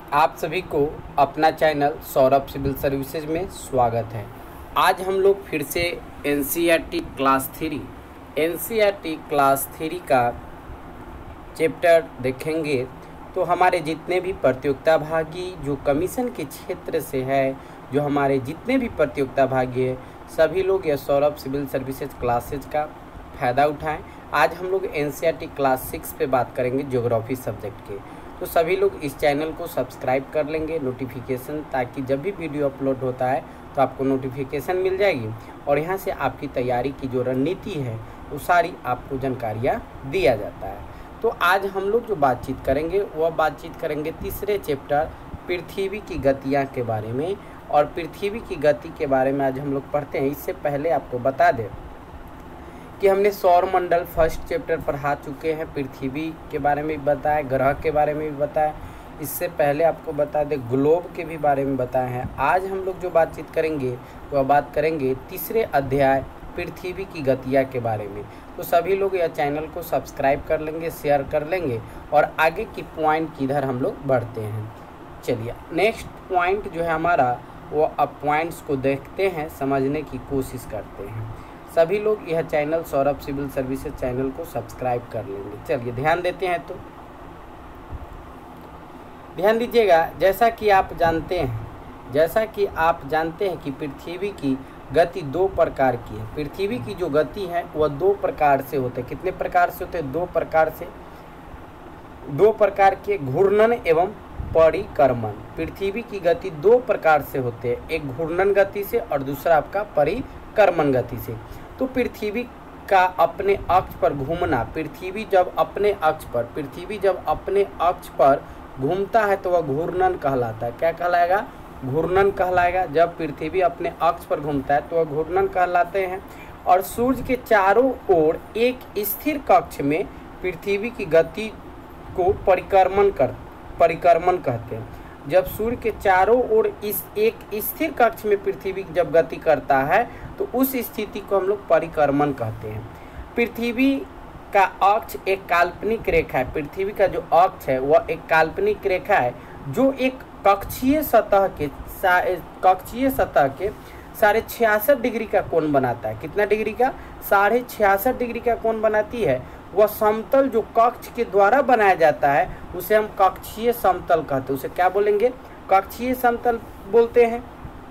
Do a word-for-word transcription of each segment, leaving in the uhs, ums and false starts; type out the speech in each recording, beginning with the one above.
आप सभी को अपना चैनल सौरभ सिविल सर्विसेज में स्वागत है। आज हम लोग फिर से NCERT class three NCERT class three का चैप्टर देखेंगे। तो हमारे जितने भी प्रतियोगिता भागी जो कमीशन के क्षेत्र से है, जो हमारे जितने भी प्रतियोगिता भागी है, सभी लोग यह सौरभ सिविल सर्विसेज क्लासेज का फ़ायदा उठाएं। आज हम लोग एनसीईआरटी क्लास सिक्स पे बात करेंगे ज्योग्राफी सब्जेक्ट के। तो सभी लोग इस चैनल को सब्सक्राइब कर लेंगे नोटिफिकेशन, ताकि जब भी वीडियो अपलोड होता है तो आपको नोटिफिकेशन मिल जाएगी और यहाँ से आपकी तैयारी की जो रणनीति है वो सारी आपको जानकारियाँ दिया जाता है। तो आज हम लोग जो बातचीत करेंगे वह बातचीत करेंगे तीसरे चैप्टर पृथ्वी की गतियाँ के बारे में। और पृथ्वी की गति के बारे में आज हम लोग पढ़ते हैं। इससे पहले आपको बता दें कि हमने सौर मंडल फर्स्ट चैप्टर पढ़ा चुके हैं, पृथ्वी के बारे में भी बताया, ग्रह के बारे में भी बताया। इससे पहले आपको बता दें ग्लोब के भी बारे में बताए हैं। आज हम लोग जो बातचीत करेंगे वह बात करेंगे तीसरे अध्याय पृथ्वी की गतियाँ के बारे में। तो सभी लोग यह चैनल को सब्सक्राइब कर लेंगे, शेयर कर लेंगे और आगे की पॉइंट किधर हम लोग बढ़ते हैं। चलिए नेक्स्ट पॉइंट जो है हमारा वो अब पॉइंट्स को देखते हैं, समझने की कोशिश करते हैं। सभी लोग यह channel Saurabh civil services channel को सब्सक्राइब कर लेंगे। चलिए ध्यान देते हैं। तो ध्यान दीजिएगा, जैसा कि आप जानते हैं जैसा कि आप जानते हैं कि पृथ्वी की गति दो प्रकार की है। पृथ्वी की जो गति है वह दो प्रकार से होते हैं। कितने प्रकार से होते हैं? दो प्रकार से दो प्रकार के घूर्णन एवं परिक्रमण। पृथ्वी की गति दो प्रकार से होते हैं, एक घूर्णन गति से और दूसरा आपका परिक्रमण गति से। तो पृथ्वी का अपने अक्ष पर घूमना, पृथ्वी जब अपने अक्ष पर पृथ्वी जब अपने अक्ष पर घूमता है तो वह घूर्णन कहलाता है। क्या कहलाएगा? घूर्णन कहलाएगा। जब पृथ्वी अपने अक्ष पर घूमता है तो वह घूर्णन कहलाते हैं। और सूर्य के चारों ओर एक स्थिर कक्ष में पृथ्वी की गति को परिक्रमण कर परिक्रमण कहते हैं। जब सूर्य के चारों ओर इस एक स्थिर कक्ष में पृथ्वी जब गति करता है तो उस स्थिति को हम लोग परिक्रमण कहते हैं। पृथ्वी का अक्ष एक काल्पनिक रेखा है। पृथ्वी का जो अक्ष है वह एक काल्पनिक रेखा है जो एक कक्षीय सतह के कक्षीय सतह के साढ़े छियासठ डिग्री का कोण बनाता है। कितना डिग्री का? साढ़े छियासठ डिग्री का कोण बनाती है। वह समतल जो कक्ष के द्वारा बनाया जाता है उसे हम कक्षीय समतल कहते हैं। उसे क्या बोलेंगे? कक्षीय समतल बोलते हैं।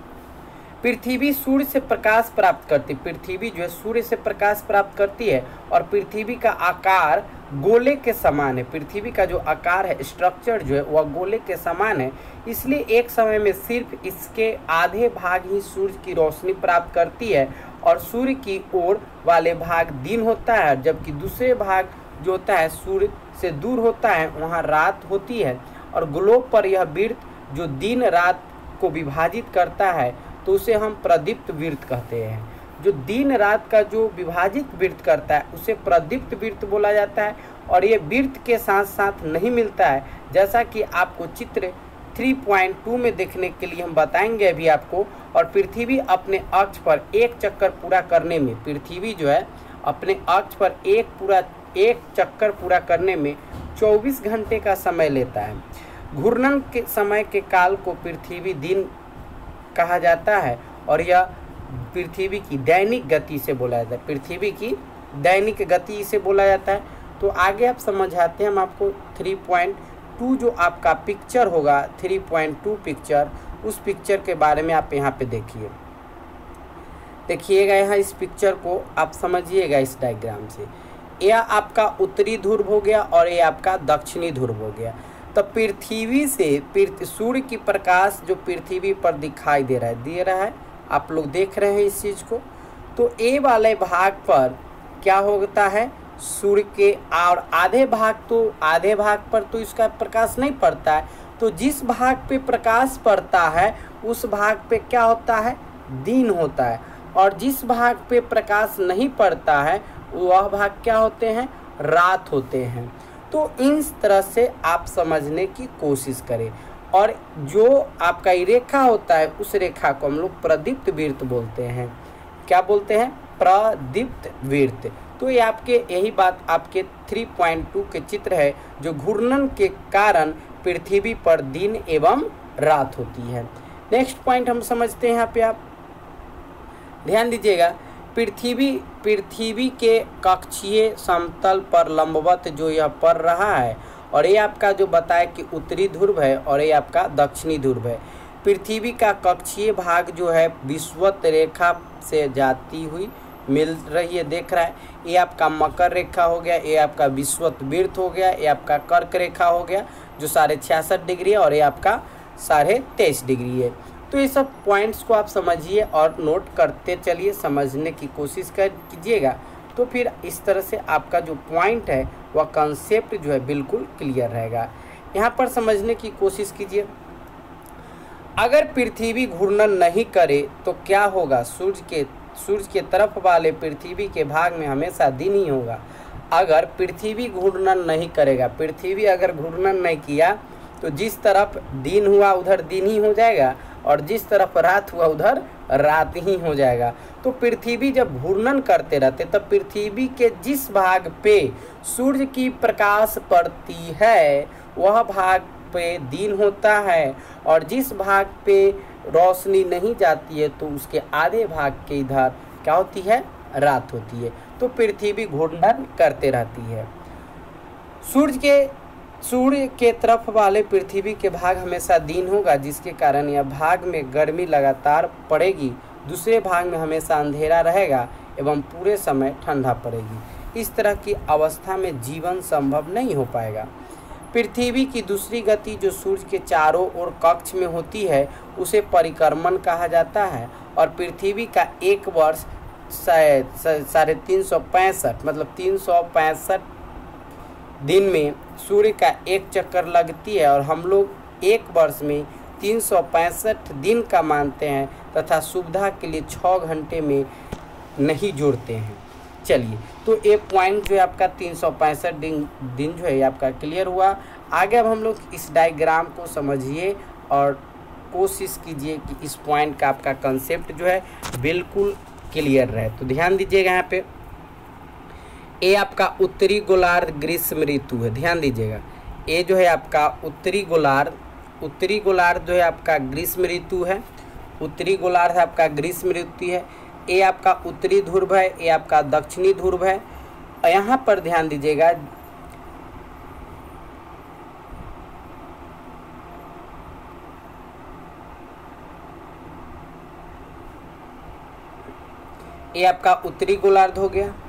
पृथ्वी सूर्य से प्रकाश प्राप्त करती है। पृथ्वी जो है सूर्य से प्रकाश प्राप्त करती है और पृथ्वी का आकार गोले के समान है। पृथ्वी का जो आकार है, स्ट्रक्चर जो है वह गोले के समान है। इसलिए एक समय में सिर्फ इसके आधे भाग ही सूर्य की रोशनी प्राप्त करती है और सूर्य की ओर वाले भाग दिन होता है, जबकि दूसरे भाग जो होता है सूर्य से दूर होता है वहाँ रात होती है। और ग्लोब पर यह वृत्त जो दिन रात को विभाजित करता है तो उसे हम प्रदीप्त वृत्त कहते हैं। जो दिन रात का जो विभाजित वृत्त करता है उसे प्रदीप्त वृत्त बोला जाता है। और ये वृत्त के साथ साथ नहीं मिलता है, जैसा कि आपको चित्र थ्री पॉइंट टू में देखने के लिए हम बताएंगे अभी आपको। और पृथ्वी अपने अक्ष पर एक चक्कर पूरा करने में पृथ्वी जो है अपने अक्ष पर एक पूरा एक चक्कर पूरा करने में चौबीस घंटे का समय लेता है। घूर्णन के समय के काल को पृथ्वी दिन कहा जाता है और यह पृथ्वी की दैनिक गति से बोला जाता है। पृथ्वी की दैनिक गति से बोला जाता है। तो आगे आप समझाते हैं हम आपको। थ्री पॉइंट टू जो आपका पिक्चर होगा, थ्री पॉइंट टू पिक्चर, उस पिक्चर के बारे में आप यहाँ पे देखिए देखिएगा यहाँ इस पिक्चर को आप समझिएगा इस डायग्राम से। यह आपका उत्तरी ध्रुव हो गया और ये आपका दक्षिणी ध्रुव हो गया। तो पृथ्वी से सूर्य की प्रकाश जो पृथ्वी पर दिखाई दे रहा है दे रहा है आप लोग देख रहे हैं इस चीज़ को। तो ए वाले भाग पर क्या होता है? सूर्य के और आधे भाग तो आधे भाग पर तो इसका प्रकाश नहीं पड़ता है। तो जिस भाग पे प्रकाश पड़ता है उस भाग पे क्या होता है? दिन होता है। और जिस भाग पे प्रकाश नहीं पड़ता है वह भाग क्या होते हैं? रात होते हैं। तो इस तरह से आप समझने की कोशिश करें। और जो आपका रेखा होता है उस रेखा को हम लोग प्रदीप्त वृत्त बोलते हैं। क्या बोलते हैं? प्रदीप्त वृत्त। तो ये आपके यही बात आपके थ्री पॉइंट टू के चित्र है, जो घूर्णन के कारण पृथ्वी पर दिन एवं रात होती है। नेक्स्ट पॉइंट हम समझते हैं, यहाँ पे आप ध्यान दीजिएगा। पृथ्वी पृथ्वी के कक्षीय समतल पर लंबवत जो यह पड़ रहा है, और ये आपका जो बताया कि उत्तरी ध्रुव है और ये आपका दक्षिणी ध्रुव है। पृथ्वी का कक्षीय भाग जो है विषुवत रेखा से जाती हुई मिल रही है, देख रहा है। ये आपका मकर रेखा हो गया, ये आपका विषुवत वृत्त हो गया, ये आपका कर्क रेखा हो गया जो साढ़े छियासठ डिग्री है, और ये आपका साढ़े तेईस डिग्री है। तो ये सब पॉइंट्स को आप समझिए और नोट करते चलिए, समझने की कोशिश कर कीजिएगा। तो फिर इस तरह से आपका जो पॉइंट है वह कंसेप्ट जो है बिल्कुल क्लियर रहेगा। यहाँ पर समझने की कोशिश कीजिए। अगर पृथ्वी घूर्णन नहीं करे तो क्या होगा? सूर्य के सूर्य के तरफ वाले पृथ्वी के भाग में हमेशा दिन ही होगा। अगर पृथ्वी घूर्णन नहीं करेगा, पृथ्वी अगर घूर्णन नहीं किया तो जिस तरफ दिन हुआ उधर दिन ही हो जाएगा, और जिस तरफ रात हुआ उधर रात ही हो जाएगा। तो पृथ्वी जब घूर्णन करते रहते तब पृथ्वी के जिस भाग पे सूर्य की प्रकाश पड़ती है वह भाग पे दिन होता है, और जिस भाग पे रोशनी नहीं जाती है तो उसके आधे भाग के इधर क्या होती है? रात होती है। तो पृथ्वी घूर्णन करते रहती है। सूर्य के सूर्य के तरफ वाले पृथ्वी के भाग हमेशा दिन होगा, जिसके कारण यह भाग में गर्मी लगातार पड़ेगी, दूसरे भाग में हमेशा अंधेरा रहेगा एवं पूरे समय ठंडा पड़ेगी। इस तरह की अवस्था में जीवन संभव नहीं हो पाएगा। पृथ्वी की दूसरी गति जो सूर्य के चारों ओर कक्ष में होती है उसे परिक्रमण कहा जाता है, और पृथ्वी का एक वर्ष साढ़े तीन सौ पैंसठ मतलब तीन सौ पैंसठ दिन में सूर्य का एक चक्कर लगती है, और हम लोग एक वर्ष में तीन सौ पैंसठ दिन का मानते हैं तथा सुविधा के लिए छः घंटे में नहीं जोड़ते हैं। चलिए, तो ये पॉइंट जो है आपका तीन सौ पैंसठ दिन दिन जो है आपका क्लियर हुआ। आगे अब हम लोग इस डायग्राम को समझिए और कोशिश कीजिए कि इस पॉइंट का आपका कंसेप्ट जो है बिल्कुल क्लियर रहे। तो ध्यान दीजिएगा, यहाँ पे ये आपका उत्तरी गोलार्ध ग्रीष्म ऋतु है, ध्यान दीजिएगा। ये जो है आपका उत्तरी गोलार्ध उत्तरी गोलार्ध जो है आपका ग्रीष्म ऋतु है, उत्तरी गोलार्ध आपका ग्रीष्म ऋतु है। ये आपका उत्तरी ध्रुव है, ये आपका दक्षिणी ध्रुव है। यहाँ पर ध्यान दीजिएगा, ये आपका उत्तरी गोलार्ध हो गया,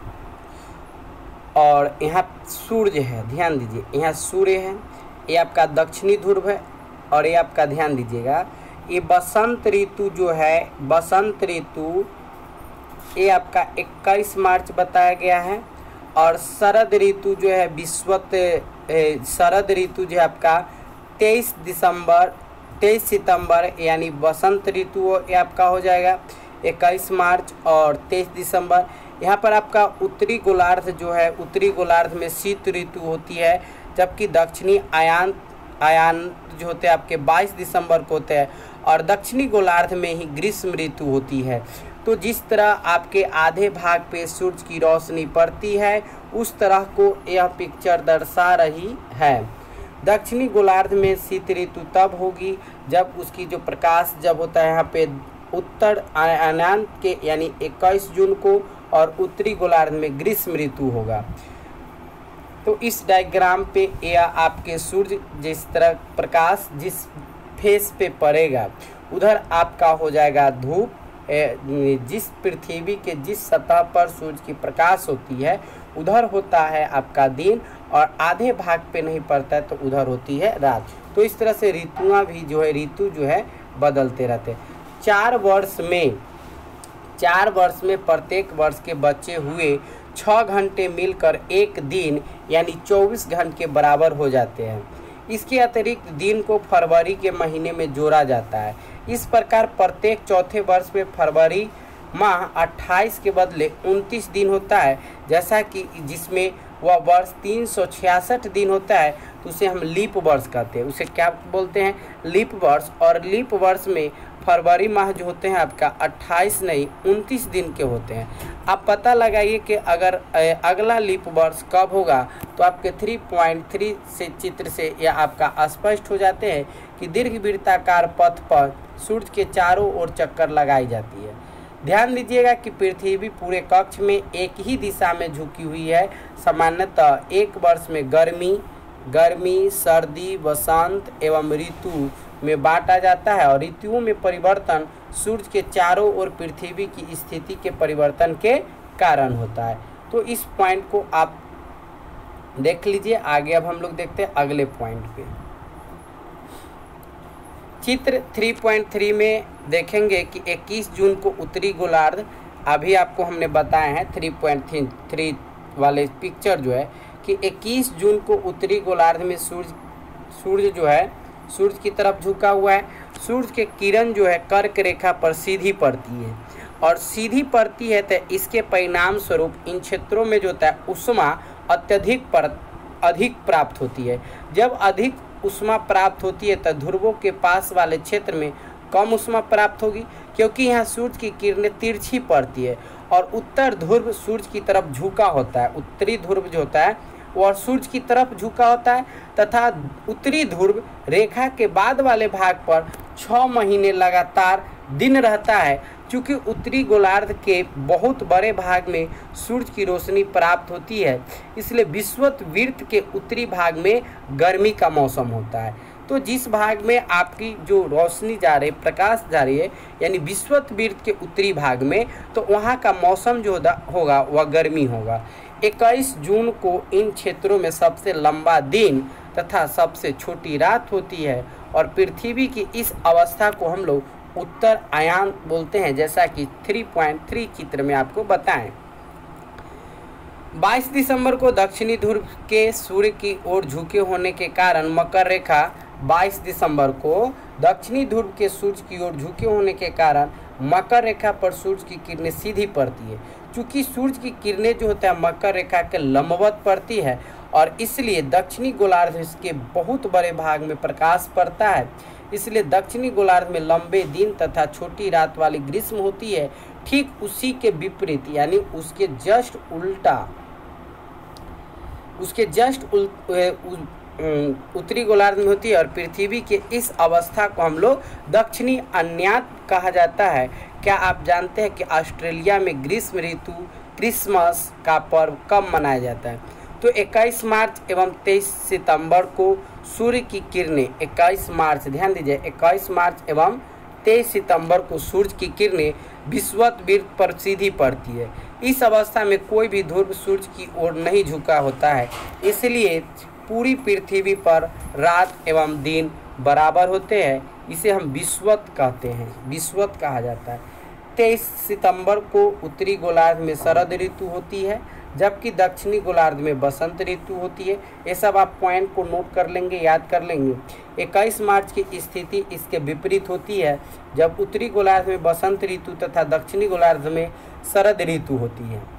और यहाँ सूर्य है, ध्यान दीजिए, यहाँ सूर्य है। ये आपका दक्षिणी ध्रुव है, और ये आपका ध्यान दीजिएगा ये बसंत ऋतु जो है, बसंत ऋतु ये आपका इक्कीस मार्च बताया गया है, और शरद ऋतु जो है विश्वत शरद ऋतु जो है आपका तेईस दिसंबर तेईस सितंबर यानी बसंत ऋतु ये आपका हो जाएगा इक्कीस मार्च और तेईस दिसंबर। यहाँ पर आपका उत्तरी गोलार्ध जो है, उत्तरी गोलार्ध में शीत ऋतु होती है, जबकि दक्षिणी आयान आयान जो होते हैं आपके बाईस दिसंबर को होते हैं, और दक्षिणी गोलार्ध में ही ग्रीष्म ऋतु होती है। तो जिस तरह आपके आधे भाग पे सूरज की रोशनी पड़ती है उस तरह को यह पिक्चर दर्शा रही है। दक्षिणी गोलार्ध में शीत ऋतु तब होगी जब उसकी जो प्रकाश जब होता है यहाँ पे उत्तर आयान के यानी इक्कीस जून को, और उत्तरी गोलार्ध में ग्रीष्म ऋतु होगा। तो इस डायग्राम पे यह आपके सूर्य जिस तरह प्रकाश जिस फेस पे पड़ेगा उधर आपका हो जाएगा धूप। जिस पृथ्वी के जिस सतह पर सूर्य की प्रकाश होती है उधर होता है आपका दिन, और आधे भाग पे नहीं पड़ता है तो उधर होती है रात। तो इस तरह से ऋतुआं भी जो है ऋतु जो है बदलते रहते हैं। चार वर्ष में चार वर्ष में प्रत्येक वर्ष के बचे हुए छः घंटे मिलकर एक दिन यानी चौबीस घंटे के बराबर हो जाते हैं। इसके अतिरिक्त दिन को फरवरी के महीने में जोड़ा जाता है। इस प्रकार प्रत्येक चौथे वर्ष में फरवरी माह अट्ठाईस के बदले उनतीस दिन होता है, जैसा कि जिसमें वह वर्ष तीन सौ छियासठ दिन होता है तो उसे हम लीप वर्ष कहते हैं। उसे क्या बोलते हैं? लीप वर्ष। और लीप वर्ष में फरवरी माह जो होते हैं आपका अट्ठाईस नहीं उनतीस दिन के होते हैं। आप पता लगाइए कि अगर अगला लीप वर्ष कब होगा, तो आपके थ्री पॉइंट थ्री से चित्र से यह आपका स्पष्ट हो जाते हैं कि दीर्घवृत्ताकार पथ पर सूर्य के चारों ओर चक्कर लगाई जाती है। ध्यान दीजिएगा कि पृथ्वी पूरे कक्ष में एक ही दिशा में झुकी हुई है। सामान्यतः एक वर्ष में गर्मी गर्मी सर्दी वसंत एवं ऋतु में बांटा जाता है और ऋतुओं में परिवर्तन सूर्य के चारों ओर पृथ्वी की स्थिति के परिवर्तन के कारण होता है। तो इस पॉइंट को आप देख लीजिए। आगे अब हम लोग देखते हैं अगले पॉइंट पे। चित्र थ्री पॉइंट थ्री में देखेंगे कि इक्कीस जून को उत्तरी गोलार्ध, अभी आपको हमने बताया है थ्री पॉइंट थ्री वाले पिक्चर जो है कि इक्कीस जून को उत्तरी गोलार्ध में सूर्य सूर्य जो है सूर्य की तरफ झुका हुआ है। सूर्य के किरण जो है कर्क रेखा पर सीधी पड़ती है और सीधी पड़ती है तो इसके परिणाम स्वरूप इन क्षेत्रों में जो होता है उष्मा अत्यधिक पर अधिक प्राप्त होती है। जब अधिक उष्मा प्राप्त होती है तो ध्रुवों के पास वाले क्षेत्र में कम उष्मा प्राप्त होगी, क्योंकि यहाँ सूर्य की किरणें तिरछी पड़ती है और उत्तर ध्रुव सूर्य की तरफ झुका होता है। उत्तरी ध्रुव जो होता है वह सूर्य की तरफ झुका होता है तथा उत्तरी ध्रुव रेखा के बाद वाले भाग पर छः महीने लगातार दिन रहता है। चूँकि उत्तरी गोलार्ध के बहुत बड़े भाग में सूर्य की रोशनी प्राप्त होती है, इसलिए विषुवत के उत्तरी भाग में गर्मी का मौसम होता है। तो जिस भाग में आपकी जो रोशनी जा रही है, प्रकाश जा रही है, यानी विषुवत के उत्तरी भाग में, तो वहाँ का मौसम जो होगा वह गर्मी होगा। इक्कीस जून को इन क्षेत्रों में सबसे लंबा दिन तथा सबसे छोटी रात होती है और पृथ्वी की इस अवस्था को हम लोग उत्तर आयान बोलते हैं, जैसा कि थ्री पॉइंट थ्री चित्र में आपको बताएं। बाईस दिसंबर को दक्षिणी ध्रुव के सूर्य की ओर झुके होने के कारण मकर रेखा बाईस दिसंबर को दक्षिणी ध्रुव के सूर्य की ओर झुके होने के कारण मकर रेखा पर सूर्य की किरणें सीधी पड़ती है। चूँकि सूर्य की किरणें जो होता है मकर रेखा के लंबवत पड़ती है और इसलिए दक्षिणी गोलार्ध के बहुत बड़े भाग में प्रकाश पड़ता है, इसलिए दक्षिणी गोलार्ध में लंबे दिन तथा छोटी रात वाली ग्रीष्म होती है। ठीक उसी के विपरीत यानी उसके जस्ट उल्टा उसके जस्ट उल, उत्तरी गोलार्ध में होती है और पृथ्वी के इस अवस्था को हम लोग दक्षिणी अन्यात कहा जाता है। क्या आप जानते हैं कि ऑस्ट्रेलिया में ग्रीष्म ऋतु क्रिसमस का पर्व कब मनाया जाता है? तो इक्कीस मार्च एवं तेईस सितंबर को सूर्य की किरणें इक्कीस मार्च ध्यान दीजिए इक्कीस मार्च एवं तेईस सितंबर को सूर्य की किरणें विषुवत वृत्त पर सीधी पड़ती है। इस अवस्था में कोई भी ध्रुव सूर्य की ओर नहीं झुका होता है, इसलिए पूरी पृथ्वी पर रात एवं दिन बराबर होते हैं। इसे हम विषुवत कहते हैं, विषुवत कहा जाता है। तेईस सितंबर को उत्तरी गोलार्ध में शरद ऋतु होती है, जबकि दक्षिणी गोलार्ध में बसंत ऋतु होती है। ये सब आप पॉइंट को नोट कर लेंगे, याद कर लेंगे। इक्कीस मार्च की स्थिति इसके विपरीत होती है, जब उत्तरी गोलार्ध में बसंत ऋतु तथा दक्षिणी गोलार्ध में शरद ऋतु होती है।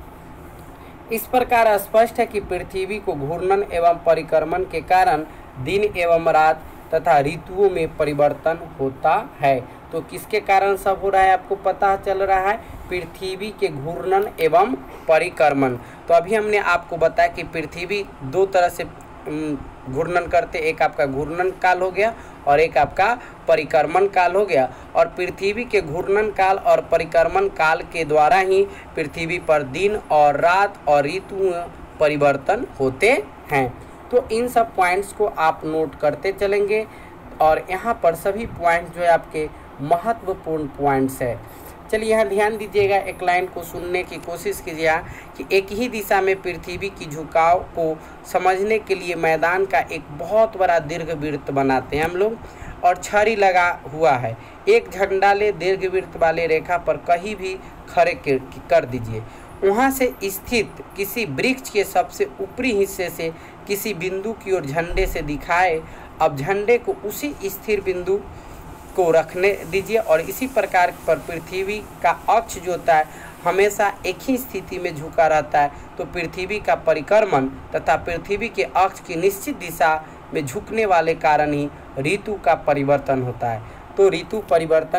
इस प्रकार स्पष्ट है कि पृथ्वी को घूर्णन एवं परिक्रमण के कारण दिन एवं रात तथा ऋतुओं में परिवर्तन होता है। तो किसके कारण सब हो रहा है आपको पता चल रहा है? पृथ्वी के घूर्णन एवं परिक्रमण। तो अभी हमने आपको बताया कि पृथ्वी दो तरह से घूर्णन करते, एक आपका घूर्णन काल हो गया और एक आपका परिक्रमण काल हो गया। और पृथ्वी के घूर्णन काल और परिक्रमण काल के द्वारा ही पृथ्वी पर दिन और रात और ऋतु परिवर्तन होते हैं। तो इन सब पॉइंट्स को आप नोट करते चलेंगे और यहाँ पर सभी पॉइंट जो है आपके महत्वपूर्ण पॉइंट्स है। चलिए यहाँ ध्यान दीजिएगा, एक लाइन को सुनने की कोशिश कीजिए कि एक ही दिशा में पृथ्वी की झुकाव को समझने के लिए मैदान का एक बहुत बड़ा दीर्घवृत्त बनाते हैं हम लोग और छड़ी लगा हुआ है। एक झंडा ले दीर्घवृत्त वाले रेखा पर कहीं भी खड़े कर दीजिए। वहाँ से स्थित किसी वृक्ष के सबसे ऊपरी हिस्से से किसी बिंदु की ओर झंडे से दिखाए। अब झंडे को उसी स्थिर बिंदु को रखने दीजिए और इसी प्रकार पर पृथ्वी का अक्ष जो होता है हमेशा एक ही स्थिति में झुका रहता है। तो पृथ्वी का परिक्रमण तथा पृथ्वी के अक्ष की निश्चित दिशा में झुकने वाले कारण ही ऋतु का परिवर्तन होता है। तो ऋतु परिवर्तन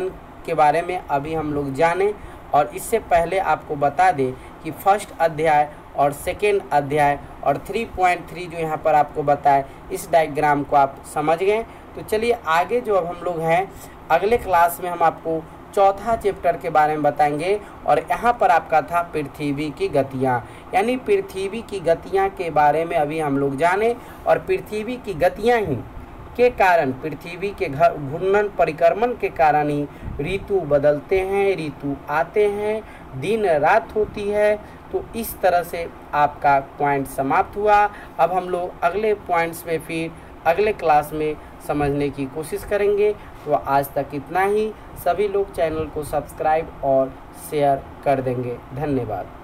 उसके बारे में अभी हम लोग जाने। और इससे पहले आपको बता दें कि फर्स्ट अध्याय और सेकेंड अध्याय और थ्री पॉइंट थ्री जो यहाँ पर आपको बताए, इस डायग्राम को आप समझ गए। तो चलिए आगे जो अब हम लोग हैं अगले क्लास में हम आपको चौथा चैप्टर के बारे में बताएंगे। और यहाँ पर आपका था पृथ्वी की गतियाँ, यानी पृथ्वी की गतियाँ के बारे में अभी हम लोग जाने। और पृथ्वी की गतियाँ ही के कारण, पृथ्वी के घर घूर्णन परिक्रमण के कारण ही ऋतु बदलते हैं, ऋतु आते हैं, दिन रात होती है। तो इस तरह से आपका पॉइंट समाप्त हुआ। अब हम लोग अगले पॉइंट्स में फिर अगले क्लास में समझने की कोशिश करेंगे। तो आज तक इतना ही। सभी लोग चैनल को सब्सक्राइब और शेयर कर देंगे। धन्यवाद।